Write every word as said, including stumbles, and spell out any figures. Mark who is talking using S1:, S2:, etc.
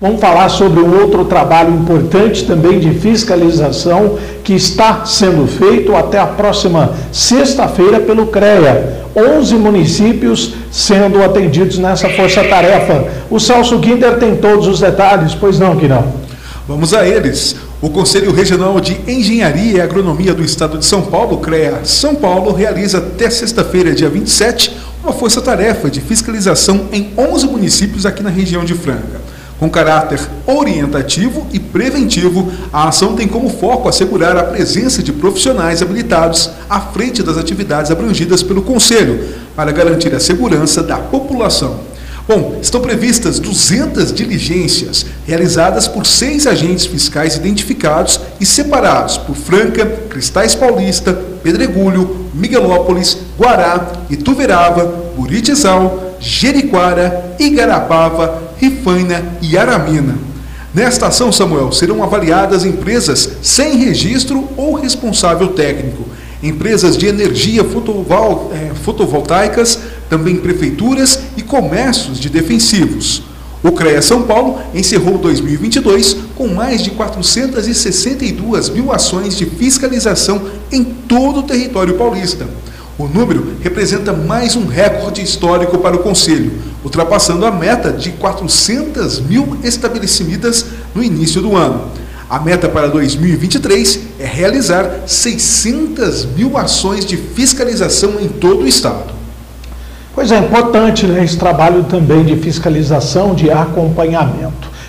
S1: Vamos falar sobre um outro trabalho importante também de fiscalização que está sendo feito até a próxima sexta-feira pelo CREA. onze municípios sendo atendidos nessa força-tarefa. O Celso Guinder tem todos os detalhes, pois não, Guinão?
S2: Vamos a eles. O Conselho Regional de Engenharia e Agronomia do Estado de São Paulo, CREA São Paulo, realiza até sexta-feira, dia vinte e sete, uma força-tarefa de fiscalização em onze municípios aqui na região de Franca. Com caráter orientativo e preventivo, a ação tem como foco assegurar a presença de profissionais habilitados à frente das atividades abrangidas pelo Conselho, para garantir a segurança da população. Bom, estão previstas duzentas diligências realizadas por seis agentes fiscais identificados e separados por Franca, Cristais Paulista, Pedregulho, Miguelópolis, Guará, Ituverava, Buritizal, Jeriquara, Igarapava, Rifaina e Aramina. Nesta ação, Samuel, serão avaliadas empresas sem registro ou responsável técnico, empresas de energia fotovol, é, fotovoltaicas, também prefeituras e comércios de defensivos. O CREA São Paulo encerrou dois mil e vinte e dois com mais de quatrocentas e sessenta e duas mil ações de fiscalização em todo o território paulista. O número representa mais um recorde histórico para o Conselho, ultrapassando a meta de quatrocentas mil estabelecidas no início do ano. A meta para dois mil e vinte e três é realizar seiscentas mil ações de fiscalização em todo o estado.
S1: Pois é, importante, né, esse trabalho também de fiscalização, de acompanhamento.